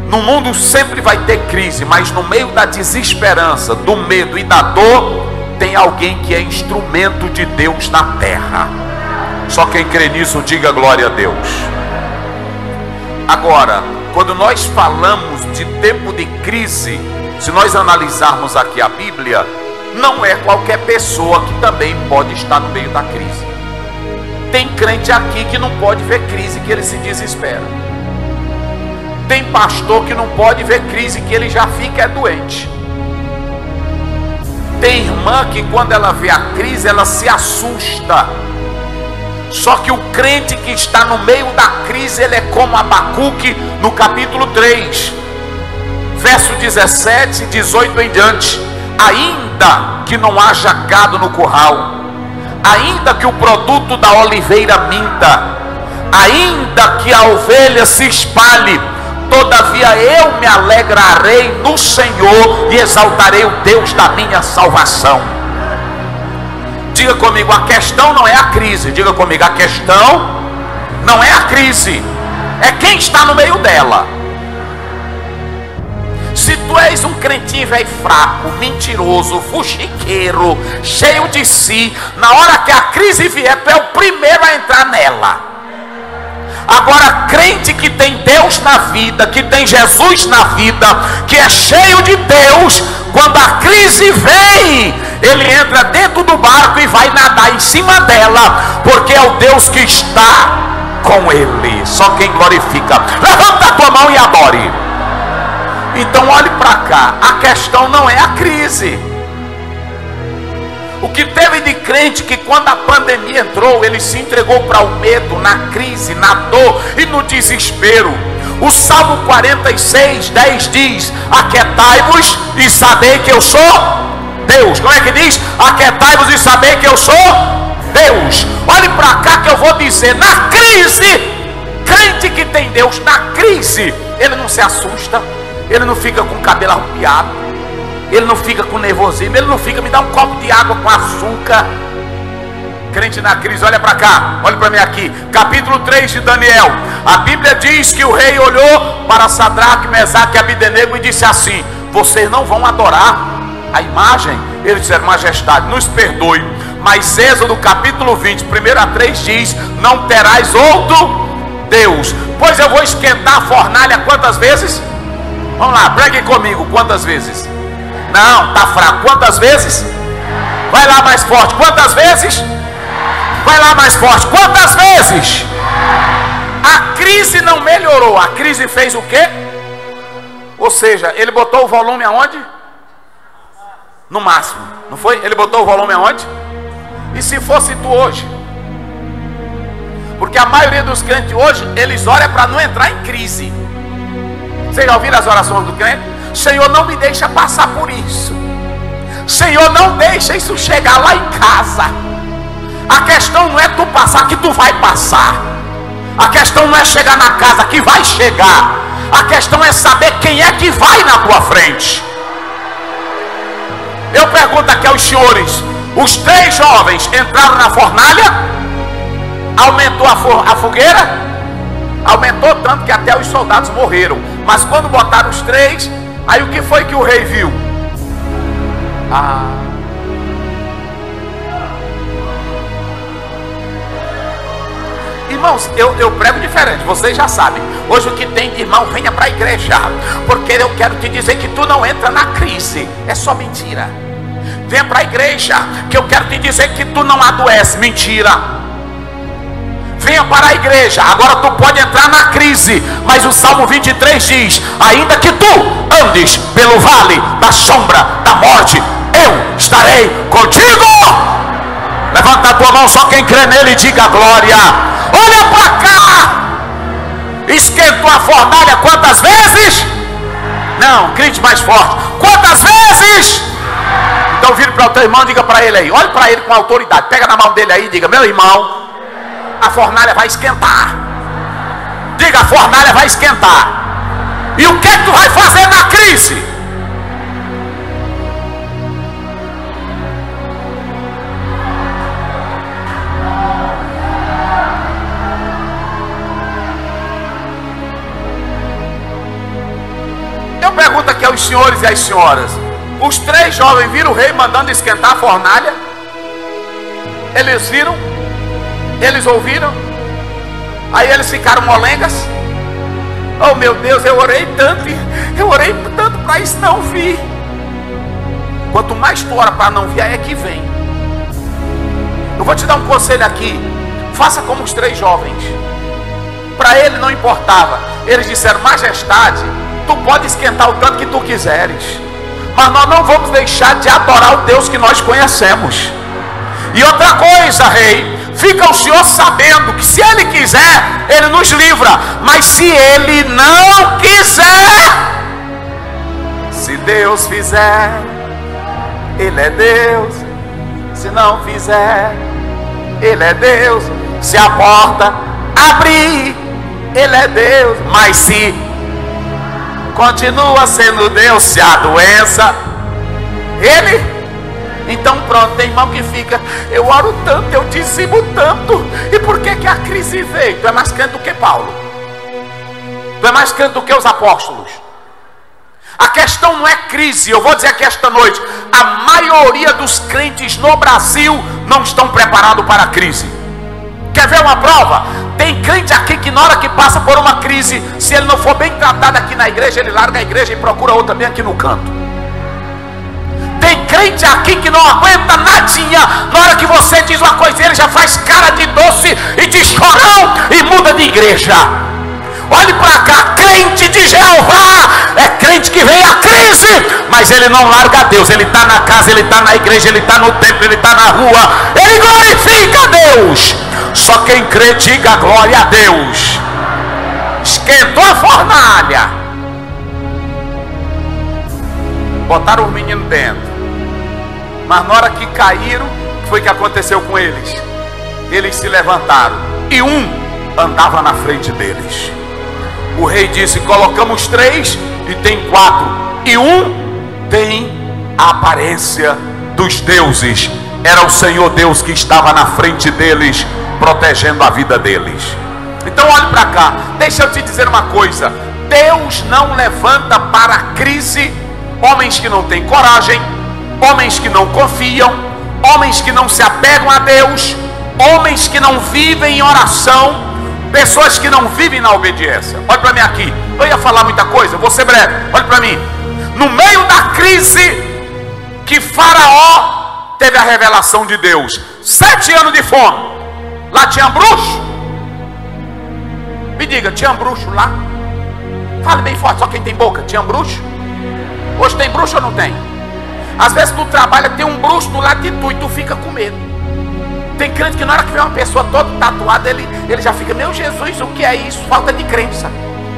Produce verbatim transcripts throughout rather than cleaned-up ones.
No mundo sempre vai ter crise, mas no meio da desesperança, do medo e da dor, tem alguém que é instrumento de Deus na terra. Só quem crê nisso, diga glória a Deus. Agora, quando nós falamos de tempo de crise, se nós analisarmos aqui a Bíblia, não é qualquer pessoa que também pode estar no meio da crise. Tem crente aqui que não pode ver crise, que ele se desespera. Tem pastor que não pode ver crise, que ele já fica é doente. Tem irmã que quando ela vê a crise, ela se assusta. Só que o crente que está no meio da crise, ele é como Abacuque no capítulo três, verso dezessete e dezoito em diante. Ainda que não haja gado no curral, ainda que o produto da oliveira minta, ainda que a ovelha se espalhe, todavia eu me alegrarei no Senhor e exaltarei o Deus da minha salvação. Diga comigo, a questão não é a crise. Diga comigo, a questão não é a crise, é quem está no meio dela. Se tu és um crentinho velho fraco, mentiroso, fuxiqueiro, cheio de si, na hora que a crise vier, tu é o primeiro a entrar nela. Agora, crente que tem Deus na vida, que tem Jesus na vida, que é cheio de Deus, quando a crise vem, ele entra dentro do barco e vai nadar em cima dela, porque é o Deus que está com ele. Só quem glorifica. Levanta a tua mão e adore. Então olhe para cá, a questão não é a crise. O que teve de crente que quando a pandemia entrou, ele se entregou para o medo, na crise, na dor e no desespero. O Salmo quarenta e seis, dez diz: aquietai-vos e sabei que eu sou Deus. Como é que diz? Aquietai-vos e sabei que eu sou Deus. Olhe para cá que eu vou dizer, na crise, crente que tem Deus, na crise, ele não se assusta, ele não fica com o cabelo arrupiado, ele não fica com nervosismo, ele não fica, me dá um copo de água com açúcar. Crente na crise, olha para cá, olha para mim aqui, capítulo três de Daniel. A Bíblia diz que o rei olhou para Sadraque, Mesaque e Abdenego e disse assim: vocês não vão adorar a imagem? Eles disseram: majestade, nos perdoe, mas Êxodo capítulo vinte, primeiro a três diz: não terás outro Deus. Pois eu vou esquentar a fornalha quantas vezes? Vamos lá, pregue comigo, quantas vezes? Não, tá fraco. Quantas vezes? Vai lá mais forte. Quantas vezes? Vai lá mais forte. Quantas vezes? A crise não melhorou. A crise fez o quê? Ou seja, ele botou o volume aonde? No máximo. Não foi? Ele botou o volume aonde? E se fosse tu hoje? Porque a maioria dos crentes hoje, eles oram para não entrar em crise. Vocês já ouviram as orações do crente? Senhor, não me deixa passar por isso. Senhor, não deixa isso chegar lá em casa. A questão não é tu passar, que tu vai passar. A questão não é chegar na casa, que vai chegar. A questão é saber quem é que vai na tua frente. Eu pergunto aqui aos senhores: os três jovens entraram na fornalha? Aumentou a, for, a fogueira? Aumentou tanto que até os soldados morreram. Mas quando botaram os três, aí o que foi que o rei viu? Ah. Irmãos, eu, eu prego diferente, vocês já sabem. Hoje o que tem de irmão, venha para a igreja, porque eu quero te dizer que tu não entra na crise. É só mentira. Venha para a igreja, que eu quero te dizer que tu não adoece. Mentira. Venha para a igreja, agora tu pode entrar na crise, mas o Salmo vinte e três diz: ainda que tu andes pelo vale da sombra da morte, eu estarei contigo. Levanta a tua mão, só quem crê nele diga glória. Olha para cá. Esquentou a fornalha quantas vezes? Não, grite mais forte. Quantas vezes? Então vire para o teu irmão e diga para ele aí, olhe para ele com autoridade, pega na mão dele aí e diga: meu irmão, a fornalha vai esquentar. Diga: a fornalha vai esquentar. E o que é que tu vai fazer na crise? os senhores e as senhoras, os três jovens viram o rei mandando esquentar a fornalha? Eles viram? Eles ouviram? Aí eles ficaram molengas? Oh meu Deus, eu orei tanto, eu orei tanto para isso não vir. Quanto mais tu ora para não vir, aí é que vem. Eu vou te dar um conselho aqui. Faça como os três jovens. Para ele não importava. Eles disseram: majestade, tu pode esquentar o tanto que tu quiseres, mas nós não vamos deixar de adorar o Deus que nós conhecemos. E outra coisa, rei, fica o senhor sabendo que se ele quiser, ele nos livra. Mas se ele não quiser, se Deus fizer, ele é Deus. Se não fizer, ele é Deus. Se a porta abrir, ele é Deus. Mas se continua sendo Deus, se a doença, ele... Então pronto, tem irmão que fica: eu oro tanto, eu dizimo tanto, e por que que a crise veio? Tu é mais crente do que Paulo, tu é mais crente do que os apóstolos. A questão não é crise. Eu vou dizer aqui esta noite: a maioria dos crentes no Brasil não estão preparados para a crise. Quer ver uma prova? Tem crente aqui que na hora que passa por uma crise, se ele não for bem tratado aqui na igreja, ele larga a igreja e procura outra bem aqui no canto. Tem crente aqui que não aguenta nadinha. Na hora que você diz uma coisa, ele já faz cara de doce e de chorão e muda de igreja. Olhe para cá, crente de Jeová é crente que vem a crise, mas ele não larga Deus. Ele está na casa, ele está na igreja, ele está no templo, ele está na rua, ele glorifica a Deus. Só quem crê, diga glória a Deus. Esquentou a fornalha, botaram os meninos dentro, mas na hora que caíram, o que foi que aconteceu com eles? Eles se levantaram e um andava na frente deles. O rei disse: colocamos três e tem quatro, e um tem a aparência dos deuses. Era o Senhor Deus que estava na frente deles, protegendo a vida deles. Então olhe para cá, deixa eu te dizer uma coisa: Deus não levanta para a crise homens que não têm coragem, homens que não confiam, homens que não se apegam a Deus, homens que não vivem em oração, pessoas que não vivem na obediência. Olha para mim aqui, eu ia falar muita coisa, vou ser breve. Olha para mim, no meio da crise que Faraó teve a revelação de Deus, sete anos de fome, lá tinha bruxo? Me diga, tinha bruxo lá? Fale bem forte, só quem tem boca. Tinha bruxo? Hoje tem bruxo ou não tem? Às vezes tu trabalha, tem um bruxo do lado de tu e tu fica com medo. Tem crente que na hora que vê uma pessoa toda tatuada, ele, ele já fica: meu Jesus, o que é isso? Falta de crença.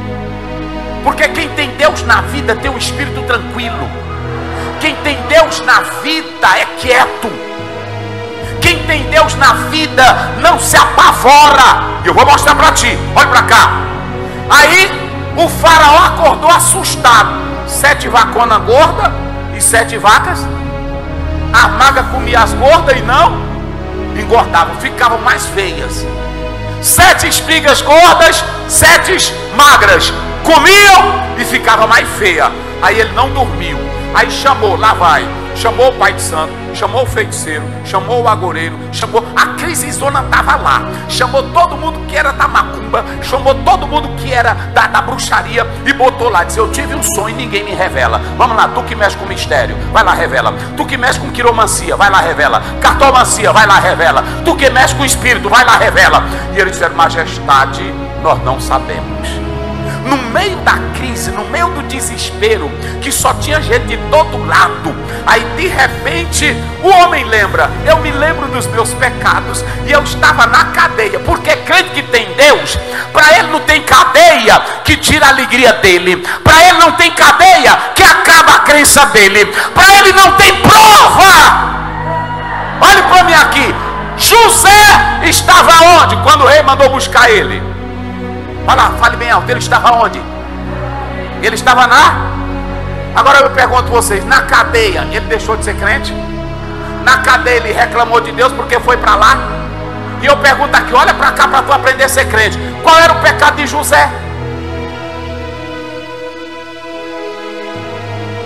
Porque quem tem Deus na vida tem um espírito tranquilo. Quem tem Deus na vida é quieto. Quem tem Deus na vida não se apavora. Eu vou mostrar para ti, olha para cá. Aí o faraó acordou assustado. Sete vaconas gordas e sete vacas. A maga comia as gordas e não engordavam, ficavam mais feias. Sete espigas gordas, sete magras, comiam e ficava mais feia. Aí ele não dormiu. Aí chamou, lá vai, chamou o pai de santo, chamou o feiticeiro, chamou o agoureiro, chamou, a crisezona estava lá, chamou todo mundo que era da macumba, chamou todo mundo que era da, da bruxaria e botou lá, disse: eu tive um sonho e ninguém me revela. Vamos lá, tu que mexe com mistério, vai lá, revela. Tu que mexe com quiromancia, vai lá, revela. Cartomancia, vai lá, revela. Tu que mexe com espírito, vai lá, revela. E eles disseram: majestade, nós não sabemos. No meio da crise, no meio do desespero, que só tinha gente de todo lado, aí de repente o homem lembra: eu me lembro dos meus pecados e eu estava na cadeia. Porque crente que tem Deus, para ele não tem cadeia que tira a alegria dele, para ele não tem cadeia que acaba a crença dele, para ele não tem prova. Olhe para mim aqui, José estava onde quando o rei mandou buscar ele? Olha lá, fale bem alto. Ele estava onde? Ele estava na... Agora eu pergunto a vocês, na cadeia ele deixou de ser crente? Na cadeia ele reclamou de Deus porque foi para lá? E eu pergunto aqui, olha para cá para tu aprender a ser crente. Qual era o pecado de José?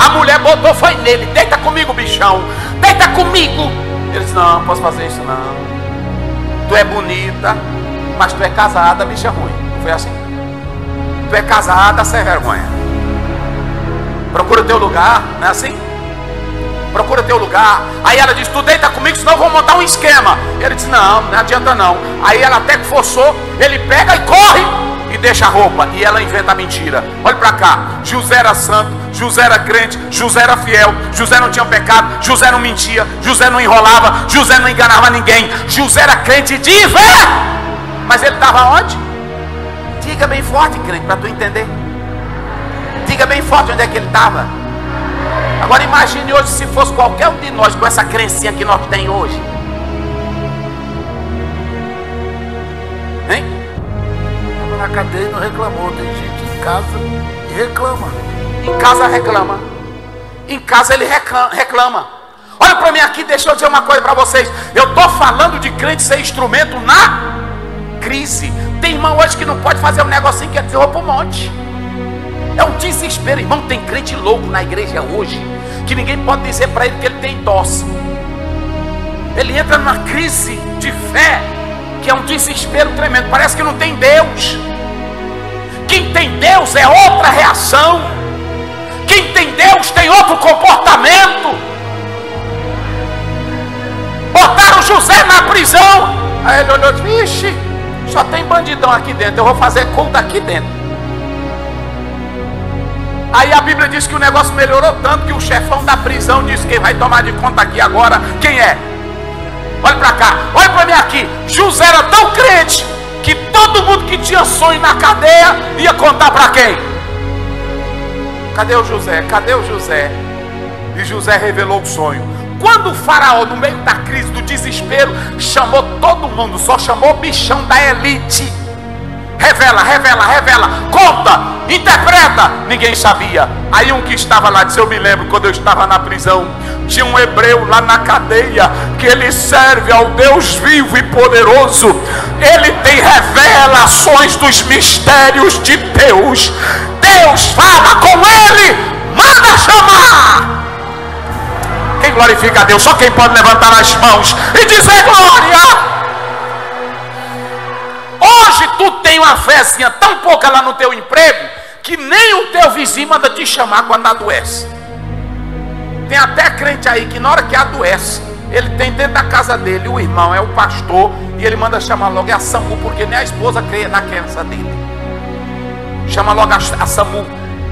A mulher botou, foi nele: deita comigo, bichão, deita comigo. Ele disse: não, não posso fazer isso não. Tu é bonita, mas tu é casada, bicha ruim. Não foi assim? Tu é casada, sem vergonha. Procura teu lugar, não é assim? Procura teu lugar. Aí ela disse: tu deita comigo, senão eu vou montar um esquema. Ele disse: não, não adianta não. Aí ela até que forçou, ele pega e corre e deixa a roupa. E ela inventa a mentira. Olha para cá: José era santo, José era crente, José era fiel, José não tinha pecado, José não mentia, José não enrolava, José não enganava ninguém. José era crente de fé. Mas ele estava onde? Diga bem forte, crente, para tu entender. Diga bem forte onde é que ele estava. Agora imagine hoje se fosse qualquer um de nós com essa crencinha que nós tem hoje. Hein? Na cadeia não reclamou. Tem gente em casa e reclama. Em casa reclama. Em casa ele reclama. Olha para mim aqui, deixa eu dizer uma coisa para vocês. Eu estou falando de crente ser instrumento na crise. Tem irmão hoje que não pode fazer um negocinho que é dizer para o monte. É um desespero, irmão. Tem crente louco na igreja hoje que ninguém pode dizer para ele que ele tem tosse. Ele entra numa crise de fé que é um desespero tremendo. Parece que não tem Deus. Quem tem Deus é outra reação. Quem tem Deus tem outro comportamento. Botaram José na prisão. Aí ele olhou e disse: vixe, só tem bandidão aqui dentro, eu vou fazer culto aqui dentro. Aí a Bíblia diz que o negócio melhorou tanto que o chefão da prisão disse: quem vai tomar de conta aqui agora, quem é? Olha para cá, olha para mim aqui. José era tão crente que todo mundo que tinha sonho na cadeia ia contar para quem? Cadê o José? Cadê o José? E José revelou o sonho. Quando o faraó, no meio da crise, do desespero, chamou todo mundo, só chamou o bichão da elite. Revela, revela, revela, conta, interpreta. Ninguém sabia. Aí um que estava lá disse: eu me lembro quando eu estava na prisão, tinha um hebreu lá na cadeia que ele serve ao Deus vivo e poderoso. Ele tem revelações dos mistérios de Deus. Deus fala com ele, manda chamar. Quem glorifica a Deus? Só quem pode levantar as mãos e dizer glória. Hoje tu tem uma fezinha tão pouca lá no teu emprego que nem o teu vizinho manda te chamar quando adoece. Tem até crente aí que na hora que adoece, ele tem dentro da casa dele o irmão, é o pastor, e ele manda chamar logo é a SAMU, porque nem a esposa crê na crença dele. Chama logo a, a SAMU.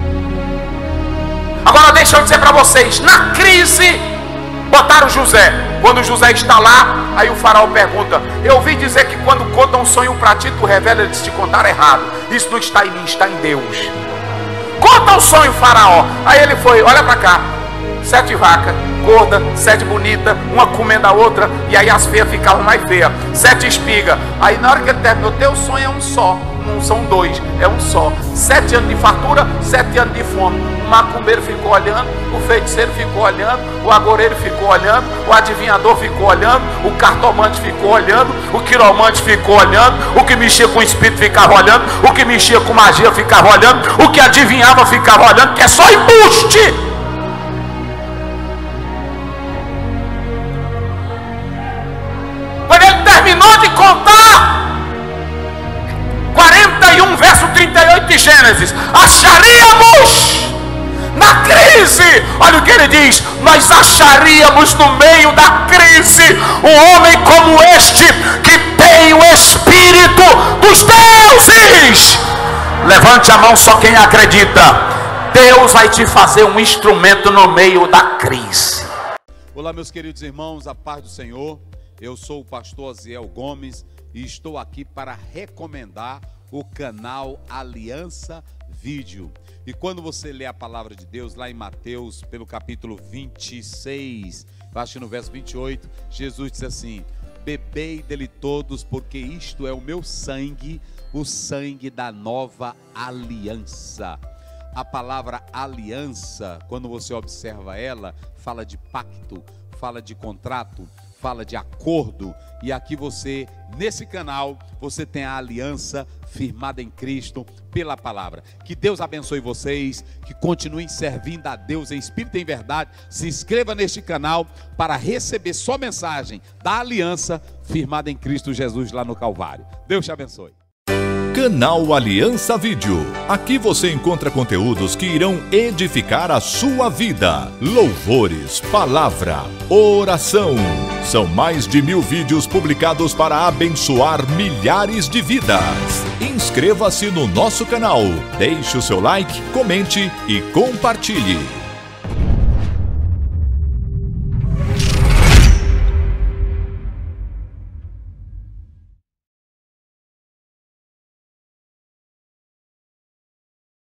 Agora deixa eu dizer para vocês, na crise botaram José. Quando José está lá, aí o faraó pergunta: eu ouvi dizer que quando conta um sonho para ti, tu revela. Ele disse: te contar errado, isso não está em mim, está em Deus. Conta um sonho, faraó. Aí ele foi, olha para cá: sete vacas gordas, sete bonitas, uma comendo a outra, e aí as feias ficavam mais feias. Sete espigas. Aí na hora que ele terminou: teu sonho é um só, não são dois, é um só. Sete anos de fartura, sete anos de fome. O macumbeiro ficou olhando, o feiticeiro ficou olhando, o agoureiro ficou olhando, o adivinhador ficou olhando, o cartomante ficou olhando, o quiromante ficou olhando, o que mexia com o espírito ficava olhando, o que mexia com magia ficava olhando, o que adivinhava ficava olhando, que é só embuste. Quando ele terminou de contar, quarenta e um, verso trinta e oito de Gênesis, acharíamos na crise, olha o que ele diz: nós acharíamos no meio da crise um homem como este, que tem o Espírito dos deuses. Levante a mão só quem acredita. Deus vai te fazer um instrumento no meio da crise. Olá, meus queridos irmãos, a paz do Senhor. Eu sou o pastor Aziel Gomes e estou aqui para recomendar o canal Aliança Vídeo. E quando você lê a palavra de Deus lá em Mateus, pelo capítulo vinte e seis, acho que no verso vinte e oito, Jesus diz assim: bebei dele todos, porque isto é o meu sangue, o sangue da nova aliança. A palavra aliança, quando você observa ela, fala de pacto, fala de contrato, fala de acordo. E aqui você, nesse canal, você tem a aliança firmada em Cristo pela palavra. Que Deus abençoe vocês, que continuem servindo a Deus em espírito e em verdade. Se inscreva neste canal para receber só mensagem da aliança firmada em Cristo Jesus lá no Calvário. Deus te abençoe. Canal Aliança Vídeo. Aqui você encontra conteúdos que irão edificar a sua vida. Louvores, palavra, oração. São mais de mil vídeos publicados para abençoar milhares de vidas. Inscreva-se no nosso canal, deixe o seu like, comente e compartilhe.